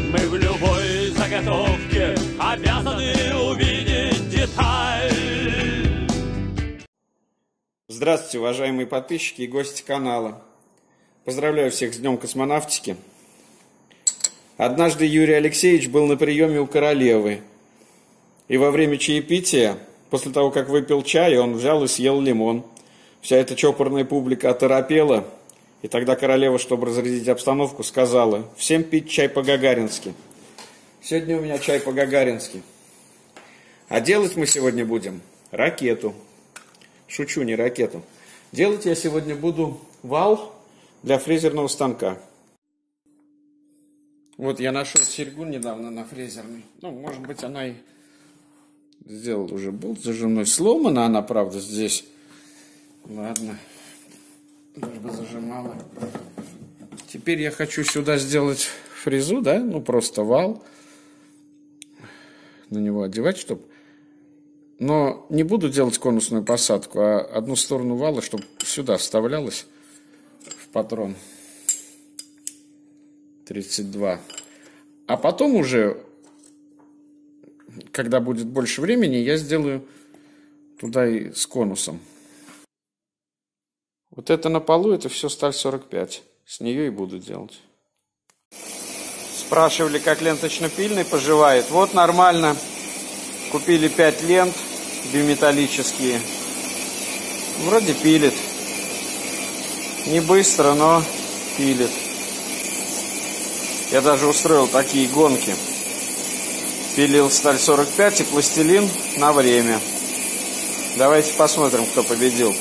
Мы в любой заготовке обязаны увидеть деталь. Здравствуйте, уважаемые подписчики и гости канала. Поздравляю всех с Днем космонавтики. Однажды Юрий Алексеевич был на приеме у королевы. И во время чаепития, после того, как выпил чай, он взял и съел лимон. Вся эта чопорная публика оторопела. И тогда королева, чтобы разрядить обстановку, сказала: всем пить чай по-гагарински. Сегодня у меня чай по-гагарински. А делать мы сегодня будем ракету. Шучу, не ракету. Делать я сегодня буду вал для фрезерного станка. Вот я нашел серьгу недавно на фрезерной. Ну, может быть, она и сделала уже болт зажимной. Сломана она, правда, здесь. Ладно. Даже бы зажимала. Теперь я хочу сюда сделать фрезу, да? Ну, просто вал. На него одевать, чтобы... Но не буду делать конусную посадку, а одну сторону вала, чтобы сюда вставлялось в патрон 32. А потом уже, когда будет больше времени, я сделаю туда и с конусом. Вот это на полу, это все сталь 45. С нее и буду делать. Спрашивали, как ленточно-пильный поживает. Вот нормально. Купили 5 лент биметаллические. Вроде пилит. Не быстро, но пилит. Я даже устроил такие гонки. Пилил сталь 45 и пластилин на время. Давайте посмотрим, кто победил.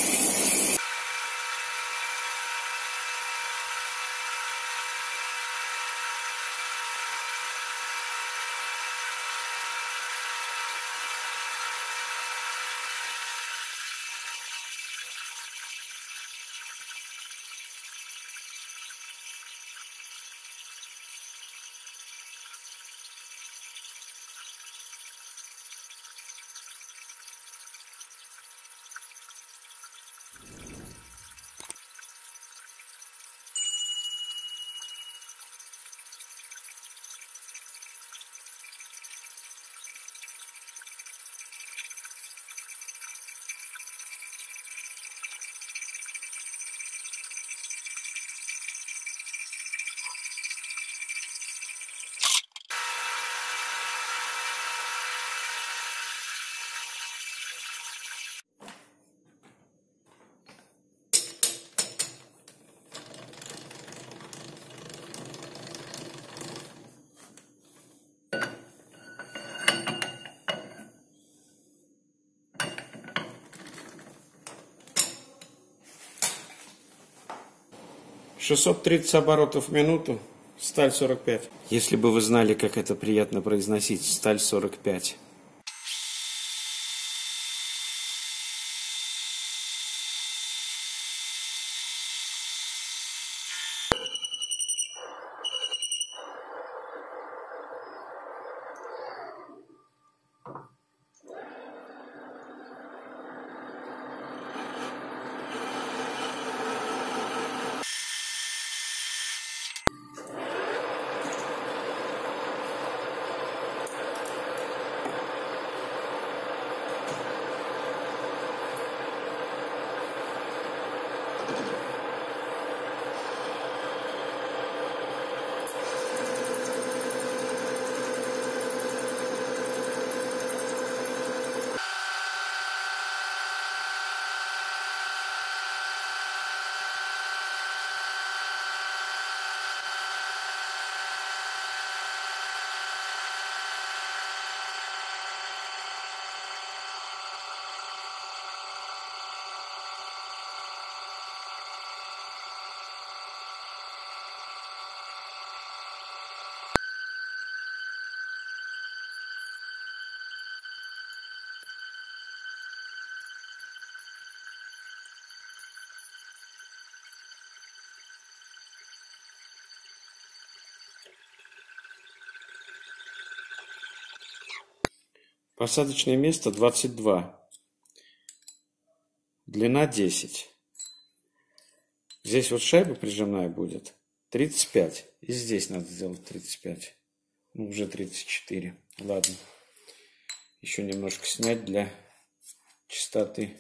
«630 оборотов в минуту, сталь 45». Если бы вы знали, как это приятно произносить, сталь 45. Посадочное место 22. Длина 10. Здесь вот шайба прижимная будет 35. И здесь надо сделать 35. Ну, уже 34. Ладно. Еще немножко снять для чистоты.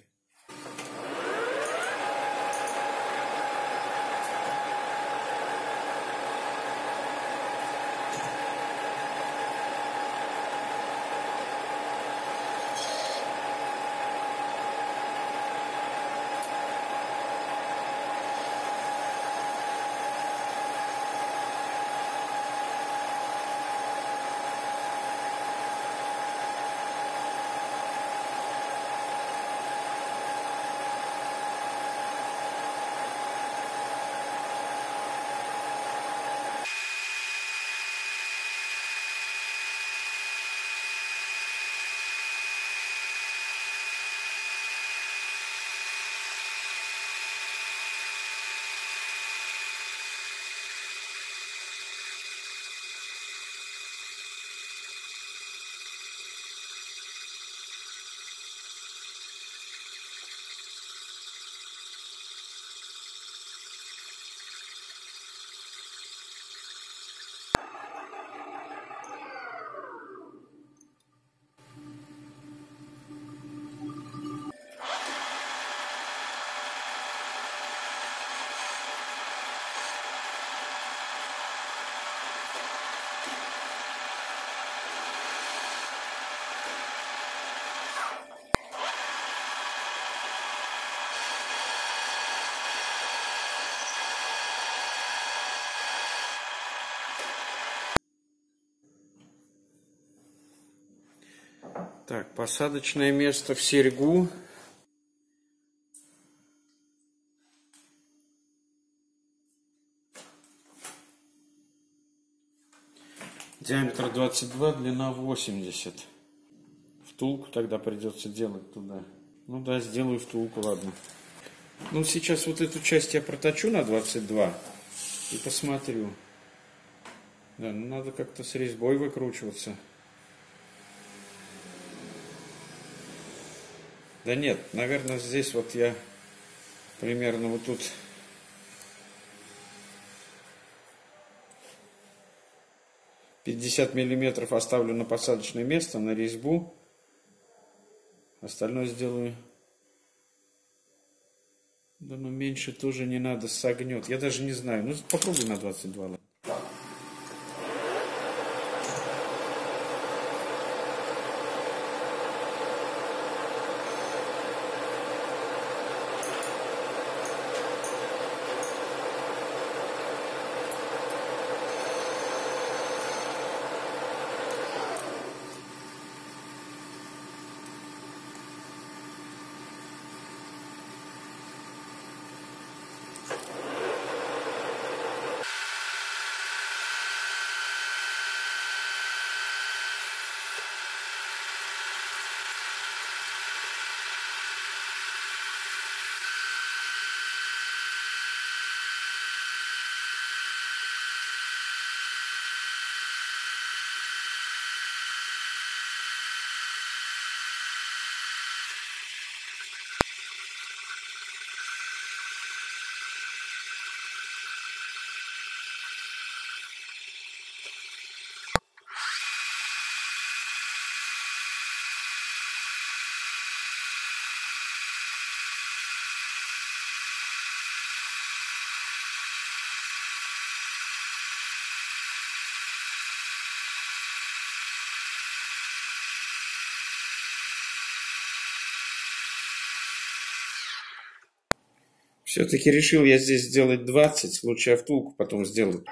Так, посадочное место в серьгу. Диаметр 22, длина 80. Втулку тогда придется делать туда. Ну да, сделаю втулку, ладно. Ну, сейчас вот эту часть я проточу на 22 и посмотрю. Да, ну надо как-то с резьбой выкручиваться. Да нет, наверное, здесь вот я примерно вот тут миллиметров оставлю на посадочное место, на резьбу. Остальное сделаю. Да ну меньше тоже не надо, согнет. Я даже не знаю. Ну попробуй на 22. Все-таки решил я здесь сделать 20, лучше я втулку потом сделаю.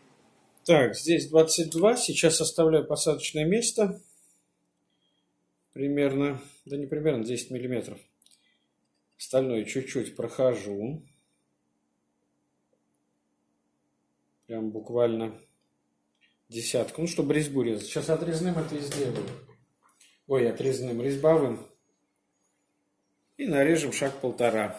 Так, здесь 22. Сейчас оставляю посадочное место. примерно, да не примерно, 10 миллиметров. Остальное чуть-чуть прохожу. Прям буквально десятку. Ну, чтобы резьбу резать. Сейчас отрезным это и сделаю. Ой, отрезным, резьбовым. И нарежем шаг 1,5.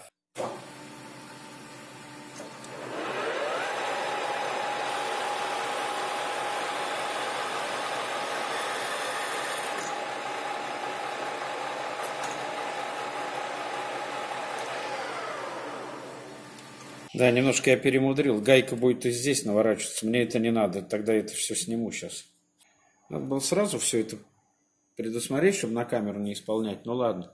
Да, немножко я перемудрил. Гайка будет и здесь наворачиваться. Мне это не надо. Тогда это все сниму сейчас. Надо было сразу все это предусмотреть, чтобы на камеру не исполнять. Ну ладно.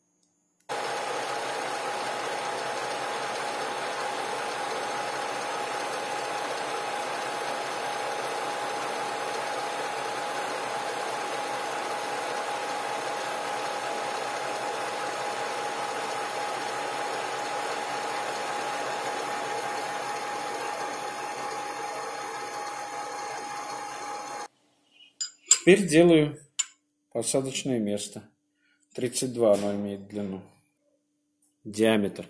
Теперь делаю посадочное место. 32 оно имеет длину. Диаметр.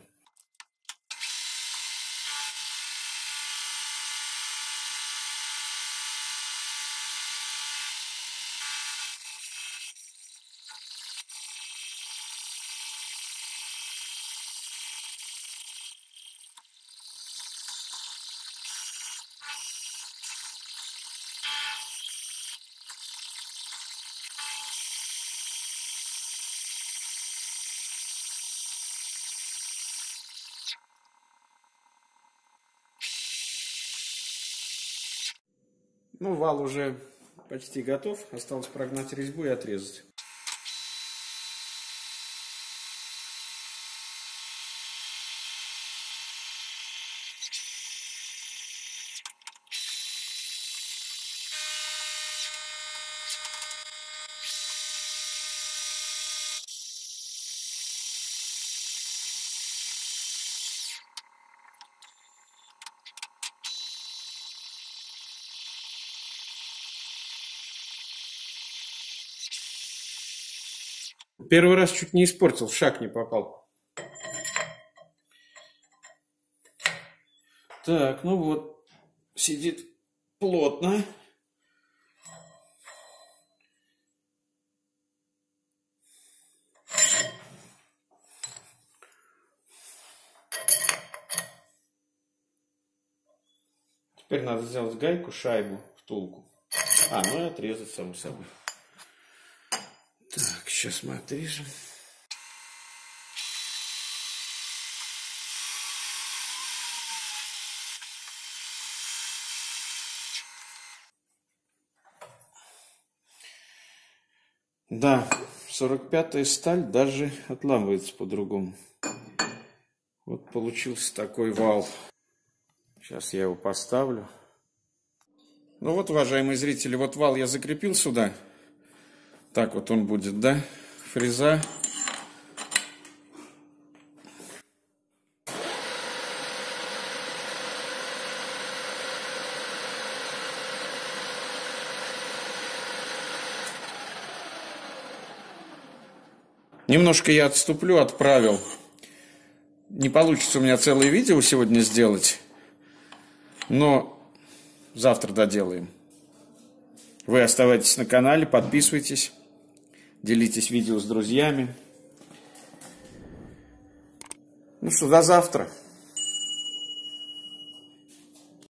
Ну, вал уже почти готов. Осталось прогнать резьбу и отрезать. Первый раз чуть не испортил, в шаг не попал. Так, ну вот, сидит плотно. Теперь надо сделать гайку, шайбу, втулку. Ну и отрезать, само собой. Так, сейчас мы отрежем. Да, 45-я сталь даже отламывается по-другому. Вот получился такой вал. Сейчас я его поставлю. Ну вот, уважаемые зрители, вот вал я закрепил сюда. Так вот он будет, да? Фреза. Немножко я отступлю от правил. Не получится у меня целое видео сегодня сделать, но завтра доделаем. Вы оставайтесь на канале, подписывайтесь, делитесь видео с друзьями. Ну что, до завтра.